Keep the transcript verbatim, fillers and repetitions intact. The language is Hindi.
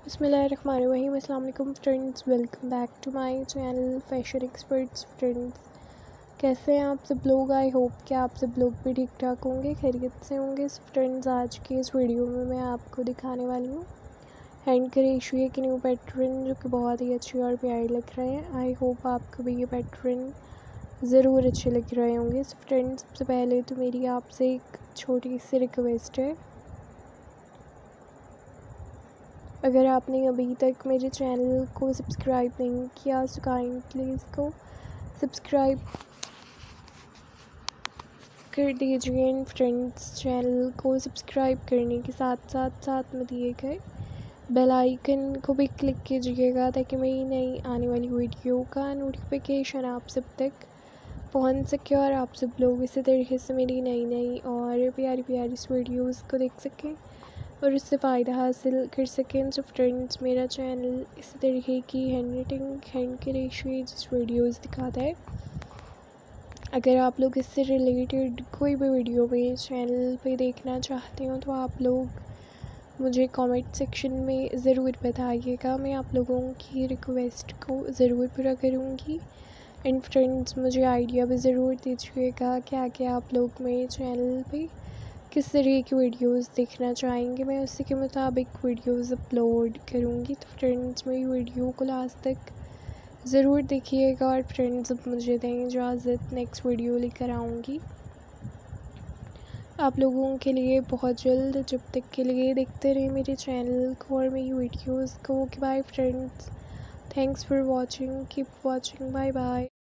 बिस्मिल्लाहिर्रहमानिर्रहीम। अस्सलाम वालेकुम friends, welcome back to my channel fashion experts. Friends, कैसे हैं आप सब लोग? आई होप कि आप सब लोग भी ठीक ठाक होंगे, खैरियत से होंगे। फ्रेंड्स, आज की इस वीडियो में मैं आपको दिखाने वाली हूँ हैंड क्रेशियो के न्यू पैटर्न, जो कि बहुत ही अच्छे और प्यारे लग रहे हैं। आई होप आपको भी ये पैटर्न ज़रूर अच्छे लग रहे होंगे। फ्रेंड्स, सबसे पहले तो मेरी आपसे एक छोटी सी रिक्वेस्ट है, अगर आपने अभी तक मेरे चैनल को सब्सक्राइब नहीं किया तो काइंडली इसको सब्सक्राइब कर दीजिए। एंड फ्रेंड्स, चैनल को सब्सक्राइब करने के साथ साथ साथ में दिए गए बेल आइकन को भी क्लिक कीजिएगा, ताकि मेरी नई आने वाली वीडियो का नोटिफिकेशन आप सब तक पहुंच सके और आप सब लोग इसी तरीके से मेरी नई नई और प्यारी प्यारी वीडियोज़ को देख सकें और उससे फ़ायदा हासिल कर सकें। तो फ्रेंड्स, मेरा चैनल इस तरीके की हैंड राइटिंग हैंड क्रेशियो वीडियोज़ दिखाता है। अगर आप लोग इससे रिलेटेड कोई भी वीडियो मेरे चैनल पे देखना चाहते हो तो आप लोग मुझे कमेंट सेक्शन में ज़रूर बताइएगा। मैं आप लोगों की रिक्वेस्ट को ज़रूर पूरा करूँगी। एंड फ्रेंड्स, मुझे आइडिया भी ज़रूर दीजिएगा क्या क्या आप लोग मेरे चैनल पे किस तरह की वीडियोस देखना चाहेंगे, मैं उसी के मुताबिक वीडियोस अपलोड करूँगी। तो फ्रेंड्स, मेरी वीडियो को लास्ट तक ज़रूर देखिएगा। और फ्रेंड्स, अब मुझे दें इजाज़त, नेक्स्ट वीडियो लेकर आऊँगी आप लोगों के लिए बहुत जल्द। जब तक के लिए देखते रहे मेरे चैनल को और मेरी वीडियोज़ को। Bye friends, thanks for watching, keep watching, bye bye.